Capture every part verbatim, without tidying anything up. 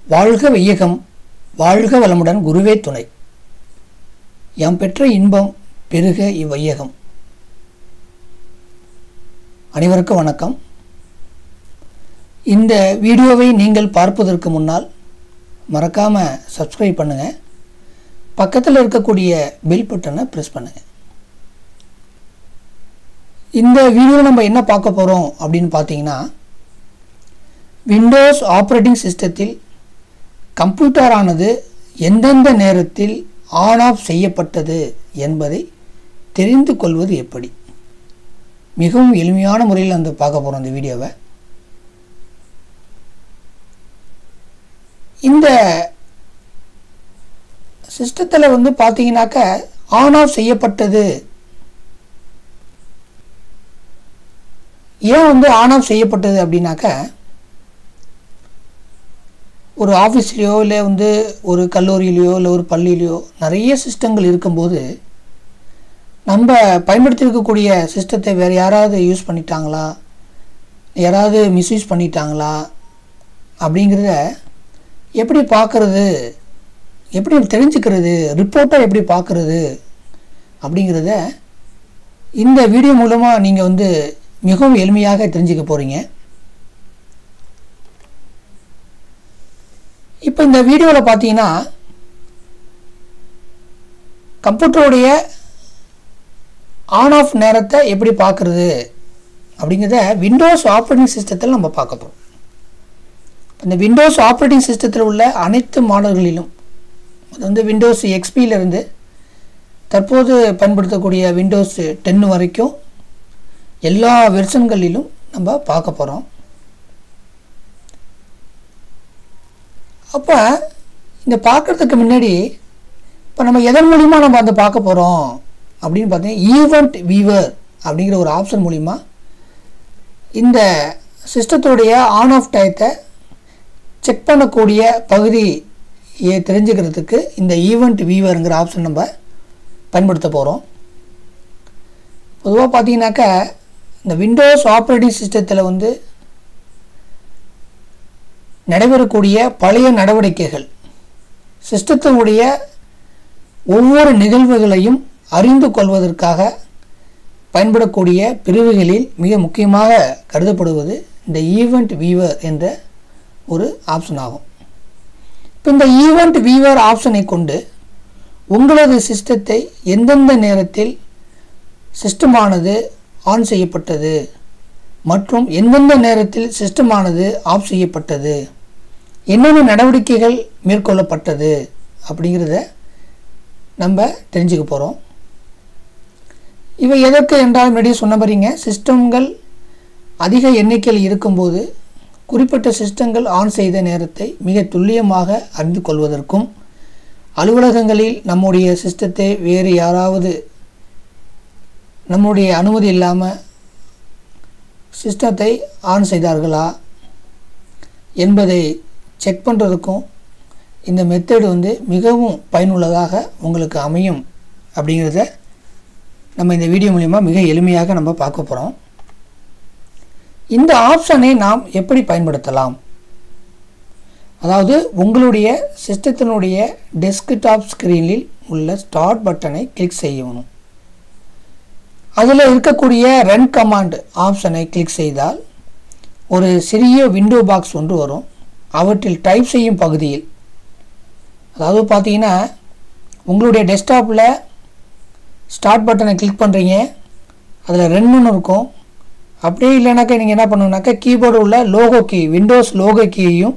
வாழ்க வையகம், வாழ்க வளமுடன், குருவே துணை. யாம் பெற்ற இன்பம் பெருக இவ்வையகம். அனைவருக்கும் வணக்கம். இந்த வீடியோவை நீங்கள் பார்ப்பதற்கு முன்னால் மறக்காம சப்ஸ்கிரைப் பண்ணுங்க. பக்கத்தில் இருக்கக்கூடிய பெல் பட்டனை பிரஸ் பண்ணுங்க. இந்த வீடியோவில் நம்ம என்ன பார்க்க போறோம் அப்படின்னு பார்த்தீங்கன்னா, விண்டோஸ் ஆப்பரேட்டிங் சிஸ்டத்தில் கம்ப்யூட்டர் ஆனது எந்தெந்த நேரத்தில் ஆன் ஆஃப் செய்யப்பட்டது என்பதை தெரிந்து கொள்வது எப்படி. மிகவும் எளிமையான முறையில் அந்த பார்க்க போகிறோம் இந்த வீடியோவை. இந்த சிஸ்டத்தில் வந்து பார்த்தீங்கன்னாக்க ஆன் ஆஃப் செய்யப்பட்டது ஏன் வந்து ஆன் ஆஃப் செய்யப்பட்டது அப்படின்னாக்க, ஒரு ஆஃபீஸ்லேயோ இல்லை வந்து ஒரு கல்லூரியிலையோ இல்லை ஒரு பள்ளியிலையோ நிறைய சிஸ்டங்கள் இருக்கும்போது நம்ம பயன்படுத்தியிருக்கக்கூடிய சிஸ்டத்தை வேறு யாராவது யூஸ் பண்ணிட்டாங்களா, யாராவது மிஸ்யூஸ் பண்ணிட்டாங்களா அப்படிங்கிறத எப்படி பார்க்குறது, எப்படி தெரிஞ்சுக்கிறது, ரிப்போர்ட்டாக எப்படி பார்க்குறது அப்படிங்கிறத இந்த வீடியோ மூலமாக நீங்கள் வந்து மிகவும் எளிமையாக தெரிஞ்சுக்க போகிறீங்க. இப்போ இந்த வீடியோவில் பார்த்தீங்கன்னா, கம்ப்யூட்டருடைய ஆன் ஆஃப் நேரத்தை எப்படி பார்க்குறது அப்படிங்கிறத விண்டோஸ் ஆப்ரேட்டிங் சிஸ்டத்தில் நம்ம பார்க்க போகிறோம். இந்த விண்டோஸ் ஆப்ரேட்டிங் சிஸ்டத்தில் உள்ள அனைத்து மாடல்களிலும், அது வந்து விண்டோஸ் எக்ஸ்பியிலிருந்து தற்போது பயன்படுத்தக்கூடிய விண்டோஸ் டென் வரைக்கும் எல்லா வெர்ஷன்களிலும் நம்ம பார்க்க போகிறோம். அப்போ இந்த பார்க்குறதுக்கு முன்னாடி இப்போ நம்ம எதன் மூலிமா நம்ம அந்த பார்க்க போகிறோம் அப்படின்னு பார்த்தீங்கன்னா, ஈவெண்ட் வீவர் அப்படிங்கிற ஒரு ஆப்ஷன் மூலிமா இந்த சிஸ்டத்துடைய ஆன் ஆஃப் டயத்தை செக் பண்ணக்கூடிய பகுதியை தெரிஞ்சுக்கிறதுக்கு இந்த ஈவெண்ட் வீவருங்கிற ஆப்ஷன் நம்ம பயன்படுத்த போகிறோம். பொதுவாக பார்த்தீங்கன்னாக்கா இந்த விண்டோஸ் ஆப்ரேட்டிங் சிஸ்டத்தில் வந்து நடைபெறக்கூடிய பழைய நடவடிக்கைகள், சிஸ்டத்தினுடைய ஒவ்வொரு நிகழ்வுகளையும் அறிந்து கொள்வதற்காக பயன்படக்கூடிய பிரிவுகளில் மிக முக்கியமாக கருதப்படுவது இந்த ஈவெண்ட் வீவர் என்ற ஒரு ஆப்ஷன் ஆகும். இப்போ இந்த ஈவெண்ட் வீவர் ஆப்ஷனை கொண்டு உங்களது சிஸ்டத்தை எந்தெந்த நேரத்தில் சிஸ்டமானது ஆன் செய்யப்பட்டது மற்றும் எந்தெந்த நேரத்தில் சிஸ்டமானது ஆஃப் செய்யப்பட்டது, என்னென்ன நடவடிக்கைகள் மேற்கொள்ளப்பட்டது அப்படிங்கிறத நம்ம தெரிஞ்சுக்க போகிறோம். இவை எதற்கு என்றால், முன்னாடியே சொன்ன பாருங்க, சிஸ்டங்கள் அதிக எண்ணிக்கையில் இருக்கும்போது குறிப்பிட்ட சிஸ்டங்கள் ஆன் செய்த நேரத்தை மிக துல்லியமாக அறிந்து கொள்வதற்கும், அலுவலகங்களில் நம்முடைய சிஸ்டத்தை வேறு யாராவது நம்முடைய அனுமதி இல்லாமல் சிஸ்டத்தை ஆன் செய்தார்களா என்பதை செக் பண்ணுறதுக்கும் இந்த மெத்தட் வந்து மிகவும் பயனுள்ளதாக உங்களுக்கு அமையும் அப்படிங்கிறத நம்ம இந்த வீடியோ மூலிமா மிக எளிமையாக நம்ம பார்க்க போகிறோம். இந்த ஆப்ஷனை நாம் எப்படி பயன்படுத்தலாம், அதாவது உங்களுடைய சிஸ்டத்தினுடைய டெஸ்க்டாப் ஸ்க்ரீனில் உள்ள ஸ்டார்ட் பட்டனை கிளிக் செய்யணும். அதில் இருக்கக்கூடிய ரன் கமாண்ட் ஆப்ஷனை கிளிக் செய்தால் ஒரு சிறிய விண்டோ பாக்ஸ் ஒன்று வரும். அவற்றில் டைப் செய்யும் பகுதியில், அதாவது பார்த்தீங்கன்னா உங்களுடைய டெஸ்க்டாப்பில் ஸ்டார்ட் பட்டனை கிளிக் பண்ணுறீங்க, அதில் ரெண்டுன்னு இருக்கும். அப்படியே இல்லைனாக்கா நீங்கள் என்ன பண்ணுங்கனாக்கா, கீபோர்டு உள்ள லோகோ கீ, விண்டோஸ் லோகோ கீயையும்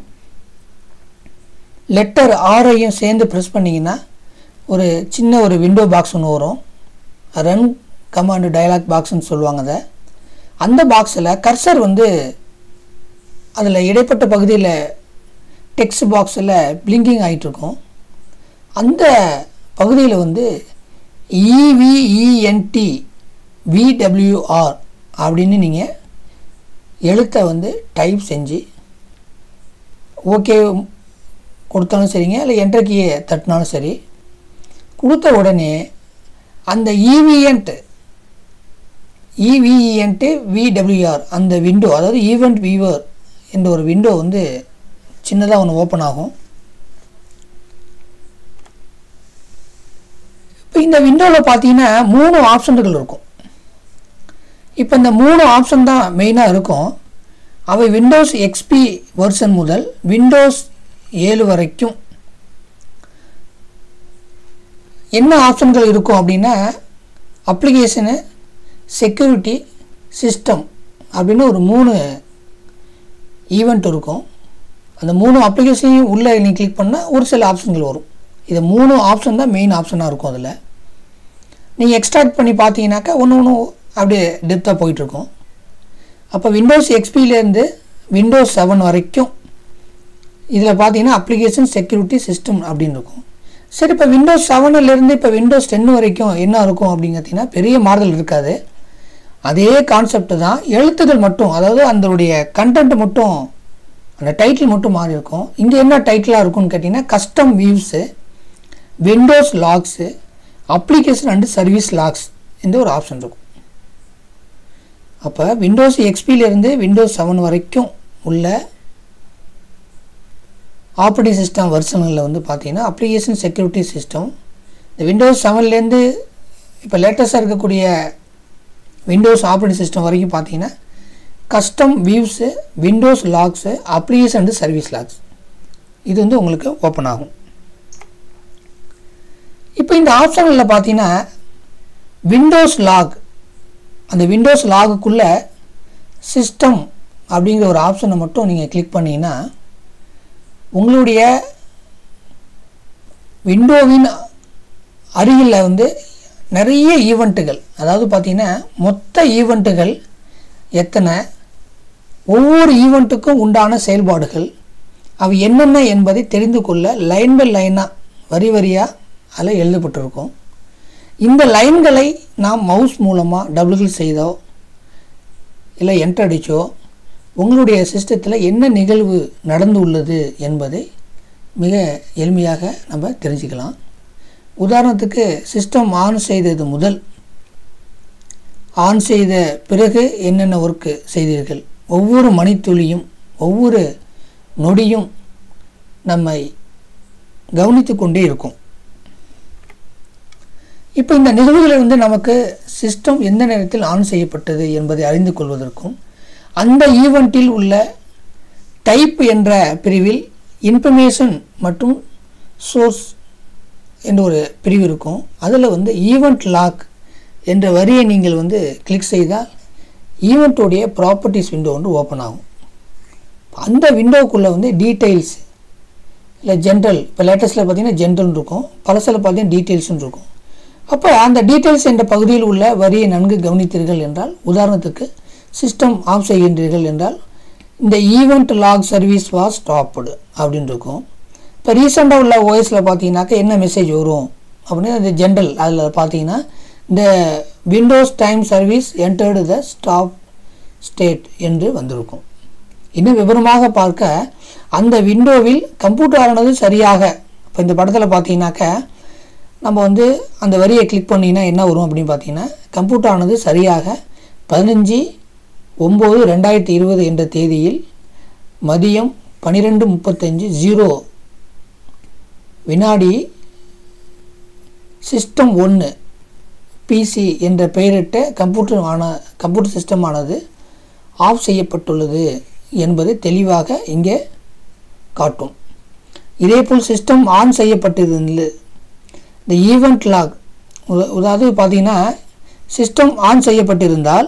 லெட்டர் ஆரையும் சேர்ந்து ப்ரெஸ் பண்ணிங்கன்னா ஒரு சின்ன ஒரு விண்டோ பாக்ஸ் ஒன்று வரும். ரன் கமாண்டு டயலாக் பாக்ஸ்ன்னு சொல்லுவாங்க. அதை அந்த பாக்ஸில் கர்சர் வந்து அதில் இடைப்பட்ட பகுதியில் டெக்ஸ்ட் பாக்ஸில் பிளிங்கிங் ஆகிட்டுருக்கும். அந்த பகுதியில் வந்து இவிஇஎன்டி விடபிள்யூஆர் அப்படின்னு நீங்கள் எழுத்தை வந்து டைப் செஞ்சு ஓகே கொடுத்தாலும் சரிங்க, இல்லை என்டர் கீயை தட்டினாலும் சரி, கொடுத்த உடனே அந்த ஈவிஎன்ட் இவிஇஎன்ட் விடபிள்யூஆர் அந்த விண்டோ, அதாவது ஈவெண்ட் வீவர் என்ற ஒரு விண்டோ வந்து சின்னதாக ஒன்று ஓப்பன் ஆகும். இப்போ இந்த விண்டோவில் பார்த்தீங்கன்னா மூணு ஆப்ஷன்கள் இருக்கும். இப்போ இந்த மூணு ஆப்ஷன் தான் மெயினாக இருக்கும். அவை விண்டோஸ் எக்ஸ்பி வெர்ஷன் முதல் விண்டோஸ் ஏழு வரைக்கும் என்ன ஆப்ஷன்கள் இருக்கும் அப்படின்னா, அப்ளிகேஷனு, செக்யூரிட்டி, சிஸ்டம் அப்படின்னு ஒரு மூணு ஈவெண்ட் இருக்கும். அந்த மூணு அப்ளிகேஷனையும் உள்ளே நீங்கள் கிளிக் பண்ணால் ஒரு சில ஆப்ஷன்கள் வரும். இது மூணு ஆப்ஷன் தான் மெயின் ஆப்ஷனாக இருக்கும். அதில் நீங்கள் எக்ஸ்ட்ராக்ட் பண்ணி பார்த்தீங்கன்னாக்கா ஒன்று ஒன்று அப்படியே டெப்த்தாக போயிட்டுருக்கும். அப்போ விண்டோஸ் எக்ஸ்பிலேருந்து விண்டோஸ் செவன் வரைக்கும் இதில் பார்த்தீங்கன்னா அப்ளிகேஷன், செக்யூரிட்டி, சிஸ்டம் அப்படின்னு இருக்கும். சரி, இப்போ விண்டோஸ் செவனிலேருந்து இப்போ விண்டோஸ் டென் வரைக்கும் என்ன இருக்கும் அப்படின்னு பார்த்தீங்கன்னா பெரிய மாறுதல் இருக்காது. அதே கான்செப்ட் தான், எழுத்துக்கள் மட்டும், அதாவது அதனுடைய கண்டென்ட் மட்டும், அந்த டைட்டில் மட்டும் மாறி இருக்கும். இங்கே என்ன டைட்டிலாக இருக்கும்னு கேட்டிங்கன்னா custom views, Windows logs, application and service logs என்ற ஒரு ஆப்ஷன் இருக்கும். அப்போ விண்டோஸ் எக்ஸ்பிலேருந்து விண்டோஸ் செவன் வரைக்கும் உள்ள ஆப்ரேட்டிங் சிஸ்டம் வெர்ஷன்களில் வந்து பார்த்தீங்கன்னா அப்ளிகேஷன், செக்யூரிட்டி, சிஸ்டம். இந்த விண்டோஸ் செவன்லேருந்து இப்போ லேட்டஸ்ட்டாக இருக்கக்கூடிய விண்டோஸ் ஆப்ரேட்டிங் சிஸ்டம் வரைக்கும் பார்த்தீங்கன்னா custom views, Windows logs, application and service logs இது வந்து உங்களுக்கு ஓப்பன் ஆகும். இப்போ இந்த ஆப்ஷனில் பார்த்தீங்கன்னா விண்டோஸ் லாக், அந்த விண்டோஸ் லாகுக்குள்ளே சிஸ்டம் அப்படிங்கிற ஒரு ஆப்ஷனை மட்டும் நீங்கள் கிளிக் பண்ணிங்கன்னா உங்களுடைய விண்டோவின் அருகில் வந்து நிறைய ஈவெண்ட்டுகள், அதாவது பார்த்தீங்கன்னா மொத்த ஈவெண்ட்டுகள் எத்தனை, ஒவ்வொரு ஈவெண்ட்டுக்கும் உண்டான செயல்பாடுகள், அவை என்னென்ன என்பதை தெரிந்து கொள்ள லைன் பை லைனாக வரி வரியாக அதில் எழுதப்பட்டிருக்கும். இந்த லைன்களை நாம் மவுஸ் மூலமாக டபுள் கிளிக் செய்தோ இல்லை என்டர் அடித்தோ உங்களுடைய சிஸ்டத்தில் என்ன நிகழ்வு நடந்து உள்ளது என்பதை மிக எளிமையாக நம்ம தெரிஞ்சுக்கலாம். உதாரணத்துக்கு சிஸ்டம் ஆன் செய்தது முதல் ஆன் செய்த பிறகு என்னென்ன ஒர்க்கு செய்தீர்கள், ஒவ்வொரு மணித்துளியும் ஒவ்வொரு நொடியும் நம்மை கவனித்து கொண்டே இருக்கும். இப்போ இந்த நிகழ்வுகளை வந்து நமக்கு சிஸ்டம் எந்த நேரத்தில் ஆன் செய்யப்பட்டது என்பதை அறிந்து கொள்வதற்கும், அந்த ஈவெண்ட்டில் உள்ள டைப் என்ற பிரிவில் இன்ஃபர்மேஷன் மற்றும் சோர்ஸ் என்ற ஒரு பிரிவு இருக்கும். அதில் வந்து ஈவெண்ட் லாக் என்ற வரியை நீங்கள் வந்து கிளிக் செய்தால் ஈவெண்ட்டோடைய ப்ராப்பர்ட்டிஸ் விண்டோ வந்து ஓப்பன் ஆகும். அந்த விண்டோக்குள்ளே வந்து டீட்டெயில்ஸ் இல்லை ஜென்ரல், இப்போ லேட்டஸ்ட்டில் பார்த்தீங்கன்னா ஜென்ரல்னு இருக்கும், பழசில் பார்த்தீங்கன்னா டீட்டெயில்ஸ்னு இருக்கும். அப்போ அந்த டீட்டெயில்ஸ் என்ற பகுதியில் உள்ள வரியை நன்கு கவனித்தீர்கள் என்றால், உதாரணத்துக்கு சிஸ்டம் ஆஃப் செய்கின்றீர்கள் என்றால் இந்த event log service was stopped அப்படின்னு இருக்கும். இப்போ ரீசெண்டாக உள்ள ஓஎஸில் பார்த்தீங்கன்னாக்கா என்ன மெசேஜ் வரும் அப்படின்னு அந்த ஜென்ரல் அதில் பார்த்தீங்கன்னா இந்த Windows time service entered the stop state என்று வந்திருக்கும். இன்னும் விவரமாக பார்க்க அந்த விண்டோவில் கம்ப்யூட்டர் ஆனது சரியாக, இப்போ இந்த படத்தில் பார்த்தீங்கன்னாக்கா நம்ம வந்து அந்த வரியை கிளிக் பண்ணிங்கன்னா என்ன வரும் அப்படின்னு பார்த்தீங்கன்னா கம்ப்யூட்டர் ஆனது சரியாக பதினஞ்சு ஒம்பது ரெண்டாயிரத்தி இருபது என்ற தேதியில் மதியம் பன்னிரெண்டு முப்பத்தஞ்சு ஜீரோ வினாடி சிஸ்டம் ஒன்று பிசி என்ற பெயரிட்ட கம்ப்யூட்டர் ஆன கம்ப்யூட்டர் சிஸ்டமானது ஆஃப் செய்யப்பட்டுள்ளது என்பதை தெளிவாக இங்கே காட்டும். இதேபோல் சிஸ்டம் ஆன் செய்யப்பட்டிருந்து இந்த ஈவெண்ட் லாக், அதாவது பார்த்தீங்கன்னா சிஸ்டம் ஆன் செய்யப்பட்டிருந்தால்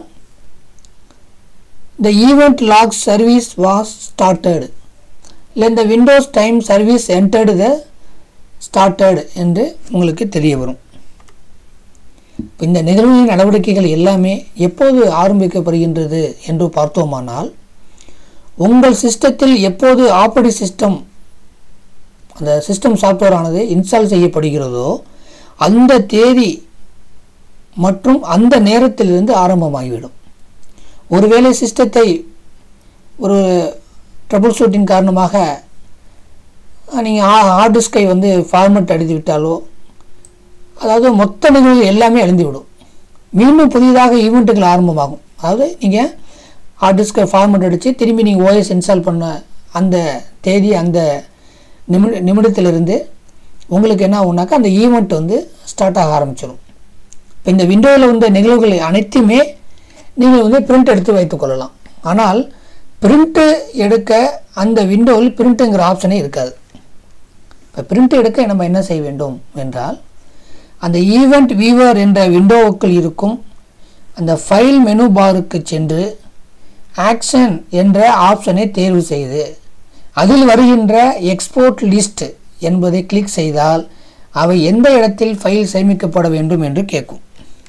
the event log service was started இல்லை இந்த Windows time service entered the started என்று உங்களுக்கு தெரிய வரும். இந்த நிகழ்வுகளின் நடவடிக்கைகள் எல்லாமே எப்போது ஆரம்பிக்கப்படுகின்றது என்று பார்த்தோமானால், உங்கள் சிஸ்டத்தில் எப்போது ஆப்பரேட்டிங் சிஸ்டம் அந்த சிஸ்டம் சாஃப்ட்வேர் ஆனது இன்ஸ்டால் செய்யப்படுகிறதோ அந்த தேதி மற்றும் அந்த நேரத்திலிருந்து ஆரம்பமாகிவிடும். ஒருவேளை சிஸ்டத்தை ஒரு ட்ரபிள் ஷூட்டிங் காரணமாக நீங்கள் ஹார்ட் டிஸ்கை வந்து ஃபார்மேட் அடித்து விட்டாலோ, அதாவது மொத்த நிகழ்வு எல்லாமே அழிந்துவிடும். மீண்டும் புதிதாக ஈவெண்ட்டுகள் ஆரம்பமாகும். அதாவது நீங்கள் ஹார்ட் டிஸ்கை ஃபார்மேட் அடித்து திரும்பி நீங்கள் ஓஎஸ் இன்ஸ்டால் பண்ண அந்த தேதி அந்த நிமிட நிமிடத்திலிருந்து உங்களுக்கு என்ன ஆகுனாக்கா அந்த ஈவெண்ட் வந்து ஸ்டார்ட் ஆக ஆரம்பிச்சிடும். இப்போ இந்த விண்டோவில் வந்த நிகழ்வுகளை அனைத்துமே நீங்கள் வந்து பிரிண்ட் எடுத்து வைத்துக்கொள்ளலாம். ஆனால் பிரிண்ட்டு எடுக்க அந்த விண்டோவில் பிரிண்ட்டுங்கிற ஆப்ஷனே இருக்காது. இப்போ பிரிண்ட் எடுக்க நம்ம என்ன செய்ய வேண்டும் என்றால், அந்த ஈவெண்ட் வியூவர் என்ற விண்டோவுக்குள் இருக்கும் அந்த ஃபைல் மெனு பாருக்கு சென்று ஆக்ஷன் என்ற ஆப்ஷனை தேர்வு செய்து அதில் வருகின்ற எக்ஸ்போர்ட் லிஸ்ட் என்பதை கிளிக் செய்தால் அவை எந்த இடத்தில் ஃபைல் சேமிக்கப்பட வேண்டும் என்று கேட்கும்.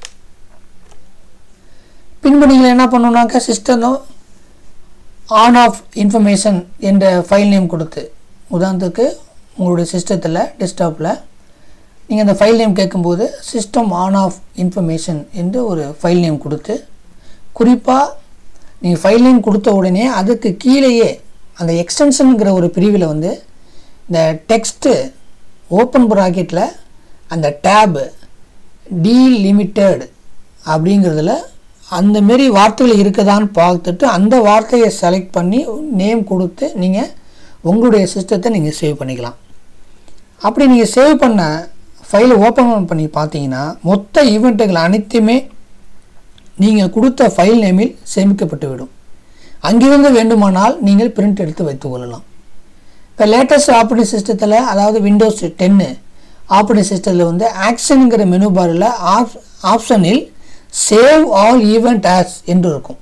பின்பு நீங்கள் என்ன பண்ணணும்னாக்கா சிஸ்டம் ஆன் ஆஃப் இன்ஃபர்மேஷன் என்ற ஃபைல் நேம் கொடுத்து, உதாரணத்துக்கு உங்களுடைய சிஸ்டத்தில் டெஸ்க்டாப்பில் நீங்கள் அந்த ஃபைல் நேம் கேட்கும்போது சிஸ்டம் ஆன் ஆஃப் இன்ஃபர்மேஷன் என்று ஒரு ஃபைல் நேம் கொடுத்து, குறிப்பாக நீங்கள் ஃபைல் நேம் கொடுத்த உடனே அதுக்கு கீழேயே அந்த எக்ஸ்டென்ஷனுங்கிற ஒரு பிரிவில் வந்து இந்த டெக்ஸ்ட்டு ஓப்பன் ப்ராக்கெட்டில் அந்த டேப் டீலிமிட்டட் அப்படிங்கிறதுல அந்த மாரி வார்த்தைகள் இருக்குதான்னு பார்த்துட்டு அந்த வார்த்தையை செலக்ட் பண்ணி நேம் கொடுத்து நீங்கள் உங்களுடைய சிஸ்டத்தை நீங்கள் சேவ் பண்ணிக்கலாம். அப்படி நீங்கள் சேவ் பண்ண ஃபைலை ஓப்பன் பண்ணி பார்த்தீங்கன்னா மொத்த ஈவெண்ட்டுகள் அனைத்துமே நீங்கள் கொடுத்த ஃபைல் நேமில் சேமிக்கப்பட்டு விடும். அங்கிருந்து வேண்டுமானால் நீங்கள் பிரிண்ட் எடுத்து வைத்துக் கொள்ளலாம். இப்போ லேட்டஸ்ட் ஆப்ரேட்டிங் சிஸ்டத்தில், அதாவது விண்டோஸ் டென்னு ஆப்ரேட்டிங் சிஸ்டத்தில் வந்து ஆக்ஷனுங்கிற மெனு பாரில் ஆப் ஆப்ஷனில் சேவ் ஆல் ஈவெண்ட் ஆஸ் என்று இருக்கும்.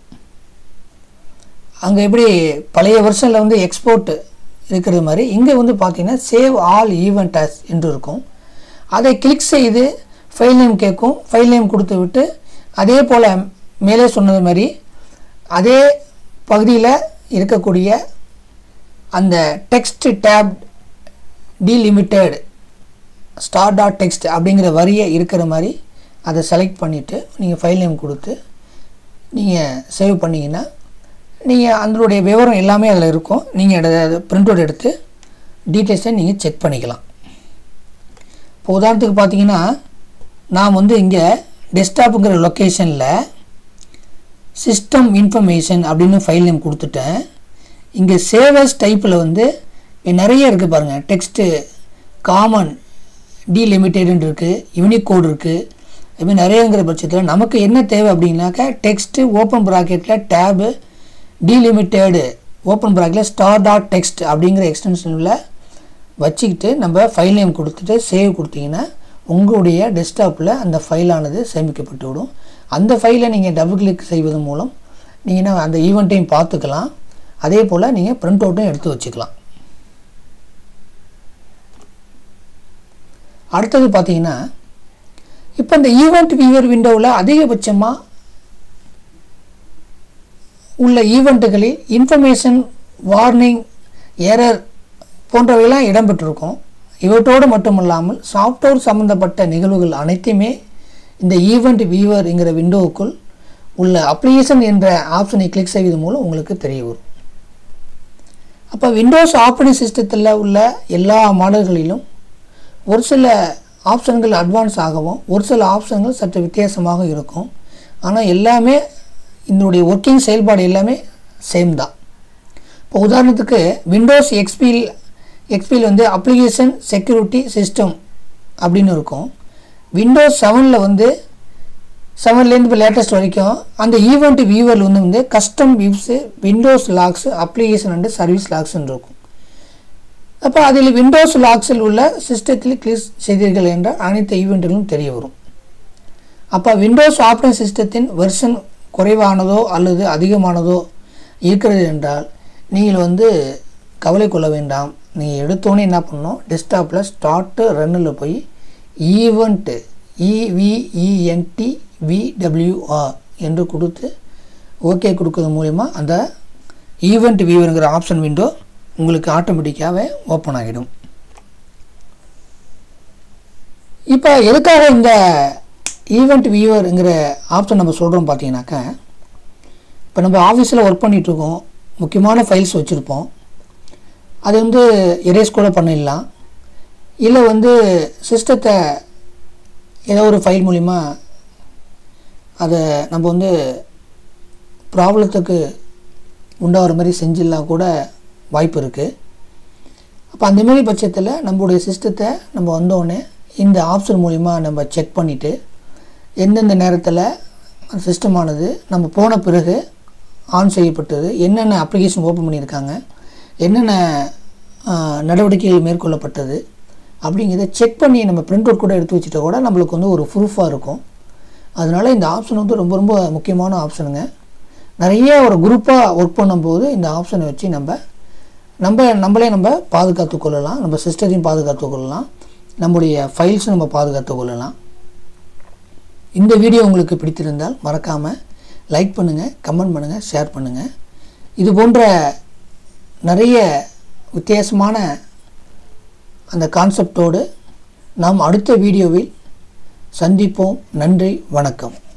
அங்கே எப்படி பழைய வருஷனில் வந்து எக்ஸ்போர்ட் இருக்கிறது மாதிரி இங்கே வந்து பார்த்தீங்கன்னா சேவ் ஆல் ஈவெண்ட் ஆஸ் என்று இருக்கும். அதை கிளிக் செய்து ஃபைல் நேம் கேட்கும். ஃபைல் நேம் கொடுத்து விட்டு அதே போல் மேலே சொன்னது மாதிரி அதே பகுதியில் இருக்கக்கூடிய அந்த text tab delimited star dot text அப்படிங்கிற வரியை இருக்கிற மாதிரி அதை செலக்ட் பண்ணிவிட்டு நீங்கள் ஃபைல் நேம் கொடுத்து நீங்கள் சேவ் பண்ணிங்கன்னா நீங்கள் அதனுடைய விவரம் எல்லாமே அதில் இருக்கும். நீங்கள் பிரிண்ட் அவுட் எடுத்து டீட்டெயில்ஸை நீங்கள் செக் பண்ணிக்கலாம். இப்போ உதாரணத்துக்கு பார்த்தீங்கன்னா நான் வந்து இங்கே டெஸ்க்டாப்புங்கிற லொக்கேஷனில் சிஸ்டம் இன்ஃபர்மேஷன் அப்படின்னு ஃபைல் நேம் கொடுத்துட்டேன். இங்கே சேவஸ் டைப்பில் வந்து நிறைய இருக்குது பாருங்கள். டெக்ஸ்ட்டு காமன் டீலிமிட்டட்னு இருக்குது, யூனிகோட் இருக்குது, இதுமாதிரி நிறையங்கிற பட்சத்தில் நமக்கு என்ன தேவை அப்படின்னாக்கா டெக்ஸ்ட்டு ஓப்பன் ப்ராக்கெட்டில் டேபு டீலிமிட்டடு ஓப்பன் ப்ராக்கெட்டில் ஸ்டார் டாட் டெக்ஸ்ட் அப்படிங்கிற எக்ஸ்டென்ஷனில் வச்சுக்கிட்டு நம்ம ஃபைல் நேம் கொடுத்துட்டு சேவ் கொடுத்தீங்கன்னா உங்களுடைய டெஸ்க்டாப்பில் அந்த ஃபைலானது சேமிக்கப்பட்டு விடும். அந்த ஃபைலை நீங்கள் டபுள் கிளிக் செய்வதன் மூலம் நீங்கள் அந்த ஈவெண்ட்டையும் பார்த்துக்கலாம். அதே போல் நீங்கள் பிரிண்ட் அவுட்டும் எடுத்து வச்சுக்கலாம். அடுத்தது பார்த்தீங்கன்னா இப்போ இந்த ஈவெண்ட் வியூவர் விண்டோவில் அதிகபட்சமாக உள்ள ஈவெண்ட்டுகளில் இன்ஃபர்மேஷன், வார்னிங், எரர் போன்றவையெல்லாம் இடம்பெற்றிருக்கும். இவற்றோடு மட்டுமல்லாமல் சாஃப்ட்வேர் சம்மந்தப்பட்ட நிகழ்வுகள் அனைத்துமே இந்த ஈவெண்ட் வியூவர்ங்கிற விண்டோவுக்குள் உள்ள அப்ளிகேஷன் என்ற ஆப்ஷனை கிளிக் செய்வது மூலம் உங்களுக்கு தெரிய வரும். அப்போ விண்டோஸ் ஆப்ரேட்டிங் சிஸ்டத்தில் உள்ள எல்லா மாடல்களிலும் ஒரு சில ஆப்ஷன்கள் அட்வான்ஸ் ஆகவும் ஒரு சில ஆப்ஷன்கள் சற்று வித்தியாசமாக இருக்கும். ஆனால் எல்லாமே இதனுடைய ஒர்க்கிங் செயல்பாடு எல்லாமே சேம் தான். இப்போ உதாரணத்துக்கு விண்டோஸ் எக்ஸ்பியில் எக்ஸ்பியில் வந்து அப்ளிகேஷன் செக்யூரிட்டி சிஸ்டம் அப்படின்னு இருக்கும். விண்டோஸ் செவனில் வந்து செவன்லேருந்து இப்போ லேட்டஸ்ட் வரைக்கும் அந்த ஈவெண்ட் வியூவரில் வந்து வந்து custom views, Windows logs, application and service லாக்ஸ்ன்னு இருக்கும். அப்போ அதில் விண்டோஸ் லாக்ஸில் உள்ள சிஸ்டத்தில் கிளிக் செய்தீர்கள் என்றால் அனைத்து ஈவெண்ட்டுகளும் தெரிய வரும். அப்போ விண்டோஸ் ஆப்ரேட்டிங் சிஸ்டத்தின் வெர்ஷன் குறைவானதோ அல்லது அதிகமானதோ இருக்கிறது என்றால் நீங்கள் வந்து கவலை கொள்ள வேண்டாம். நீங்கள் எடுத்தோன்னே என்ன பண்ணணும், டெஸ்க்டாப்பில் ஸ்டார்ட்டு ரன்னில் போய் ஈவெண்ட்டு இவிஇஎன்டி விடபிள்யூஆர் என்று கொடுத்து ஓகே கொடுக்கறது மூலிமா அந்த ஈவெண்ட் வியூவருங்கிற ஆப்ஷன் விண்டோ உங்களுக்கு ஆட்டோமேட்டிக்காகவே ஓப்பன் ஆகிடும். இப்போ எதுக்காக இந்த ஈவெண்ட் வியூவருங்கிற ஆப்ஷன் நம்ம சொல்கிறோம் பார்த்தீங்கன்னாக்கா, இப்போ நம்ம ஆஃபீஸில் ஒர்க் பண்ணிகிட்ருக்கோம், முக்கியமான ஃபைல்ஸ் வச்சுருப்போம், அது வந்து எரேஸ் கூட பண்ணிடலாம். இல்லை வந்து சிஸ்டத்தை ஏதோ ஒரு ஃபைல் மூலிமா அதை நம்ம வந்து ப்ராப்ளத்துக்கு உண்டாகிற மாதிரி செஞ்சிடலாம் கூட வாய்ப்பு இருக்குது. அப்போ அந்தமாரி பட்சத்தில் நம்மளுடைய சிஸ்டத்தை நம்ம வந்தோடனே இந்த ஆப்ஷன் மூலிமா நம்ம செக் பண்ணிவிட்டு எந்தெந்த நேரத்தில் சிஸ்டமானது நம்ம போன பிறகு ஆன் செய்யப்பட்டது, என்னென்ன அப்ளிகேஷன் ஓப்பன் பண்ணியிருக்காங்க, என்னென்ன நடவடிக்கைகள் மேற்கொள்ளப்பட்டது அப்படிங்கிறத செக் பண்ணி நம்ம பிரிண்ட் அவுட் கூட எடுத்து வச்சுட்டா கூட நம்மளுக்கு வந்து ஒரு ப்ரூஃபாக இருக்கும். அதனால் இந்த ஆப்ஷன் வந்து ரொம்ப ரொம்ப முக்கியமான ஆப்ஷனுங்க. நிறைய ஒரு குரூப்பாக ஒர்க் பண்ணும்போது இந்த ஆப்ஷனை வச்சு நம்ம நம்ம நம்மளே நம்ம பாதுகாத்து கொள்ளலாம், நம்ம சிஸ்டத்தையும் பாதுகாத்து கொள்ளலாம், நம்முடைய ஃபைல்ஸும் நம்ம பாதுகாத்து கொள்ளலாம். இந்த வீடியோ உங்களுக்கு பிடித்திருந்தால் மறக்காமல் லைக் பண்ணுங்கள், கமெண்ட் பண்ணுங்கள், ஷேர் பண்ணுங்கள். இது போன்ற நிறைய வித்தியாசமான அந்த கான்செப்டோடு நாம் அடுத்த வீடியோவில் சந்திப்போம். நன்றி, வணக்கம்.